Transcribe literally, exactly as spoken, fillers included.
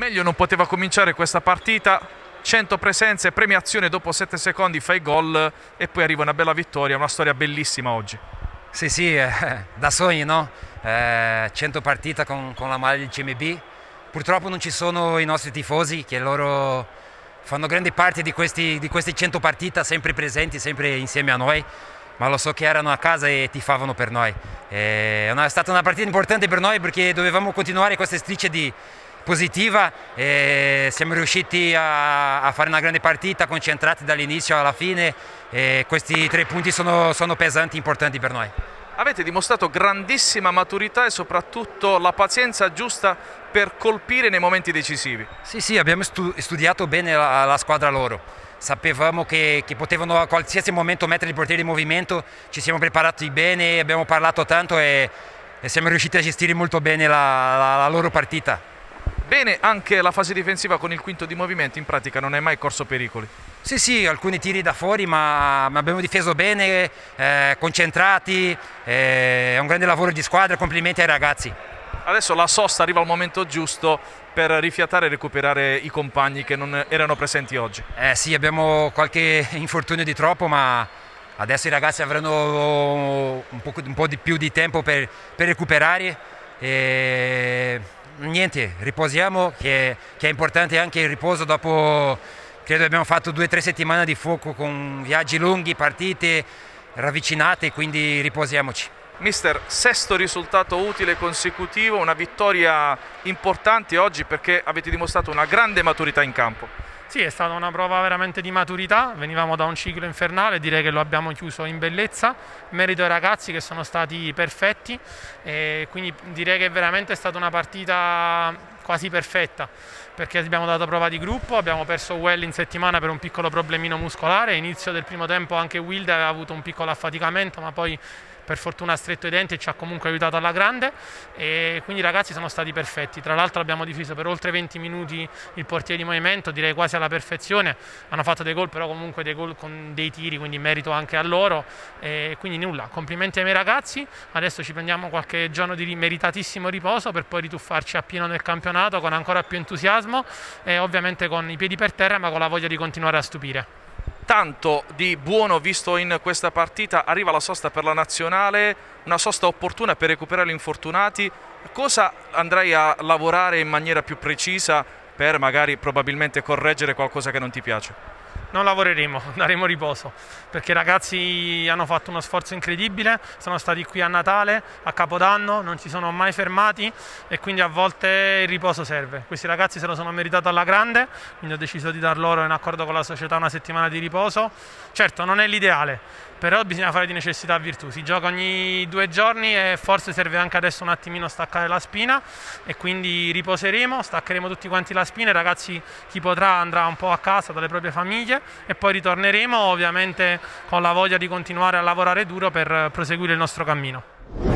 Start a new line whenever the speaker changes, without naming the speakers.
Meglio non poteva cominciare questa partita, cento presenze, premiazione dopo sette secondi, fai gol e poi arriva una bella vittoria, una storia bellissima oggi.
Sì, sì, eh, da sogni, no? Eh, cento partite con, con la maglia del C M B. Purtroppo non ci sono i nostri tifosi, che loro fanno grande parte di questi, di queste cento partite, sempre presenti, sempre insieme a noi, ma lo so che erano a casa e tifavano per noi. Eh, è, una, è stata una partita importante per noi perché dovevamo continuare questa striscia di positiva e siamo riusciti a, a fare una grande partita, concentrati dall'inizio alla fine, e questi tre punti sono, sono pesanti, importanti per noi.
Avete dimostrato grandissima maturità e soprattutto la pazienza giusta per colpire nei momenti decisivi.
Sì, sì, abbiamo stu studiato bene la, la squadra loro. Sapevamo che, che potevano a qualsiasi momento mettere il portiere in movimento, ci siamo preparati bene, abbiamo parlato tanto e, e siamo riusciti a gestire molto bene la, la, la loro partita.
Bene anche la fase difensiva con il quinto di movimento, in pratica non hai mai corso pericoli.
Sì, sì, alcuni tiri da fuori, ma, ma abbiamo difeso bene, eh, concentrati, eh, è un grande lavoro di squadra, complimenti ai ragazzi.
Adesso la sosta arriva al momento giusto per rifiatare e recuperare i compagni che non erano presenti oggi.
Eh sì, abbiamo qualche infortunio di troppo, ma adesso i ragazzi avranno un po', un po' di più di tempo per, per recuperare. E niente, riposiamo, che, che è importante anche il riposo dopo, credo abbiamo fatto due o tre settimane di fuoco con viaggi lunghi, partite ravvicinate, quindi riposiamoci.
Mister, sesto risultato utile consecutivo, una vittoria importante oggi perché avete dimostrato una grande maturità in campo.
Sì, è stata una prova veramente di maturità, venivamo da un ciclo infernale, direi che lo abbiamo chiuso in bellezza, merito ai ragazzi che sono stati perfetti e quindi direi che veramente è stata una partita quasi perfetta, perché abbiamo dato prova di gruppo, abbiamo perso Well in settimana per un piccolo problemino muscolare, inizio del primo tempo anche Wilde aveva avuto un piccolo affaticamento, ma poi per fortuna ha stretto i denti e ci ha comunque aiutato alla grande e quindi i ragazzi sono stati perfetti. Tra l'altro abbiamo difeso per oltre venti minuti il portiere di movimento, direi quasi alla perfezione, hanno fatto dei gol però comunque dei gol con dei tiri, quindi merito anche a loro e quindi nulla, complimenti ai miei ragazzi, adesso ci prendiamo qualche giorno di meritatissimo riposo per poi rituffarci a pieno nel campionato con ancora più entusiasmo e ovviamente con i piedi per terra ma con la voglia di continuare a stupire.
Tanto di buono visto in questa partita, arriva la sosta per la nazionale, una sosta opportuna per recuperare gli infortunati. Cosa andrai a lavorare in maniera più precisa per magari probabilmente correggere qualcosa che non ti piace?
Non lavoreremo, daremo riposo, perché i ragazzi hanno fatto uno sforzo incredibile, sono stati qui a Natale, a Capodanno, non ci sono mai fermati e quindi a volte il riposo serve. Questi ragazzi se lo sono meritato alla grande, quindi ho deciso di dar loro in accordo con la società una settimana di riposo. Certo non è l'ideale, però bisogna fare di necessità virtù, si gioca ogni due giorni e forse serve anche adesso un attimino staccare la spina e quindi riposeremo, staccheremo tutti quanti la spina, i ragazzi chi potrà andrà un po' a casa dalle proprie famiglie e poi ritorneremo ovviamente con la voglia di continuare a lavorare duro per proseguire il nostro cammino.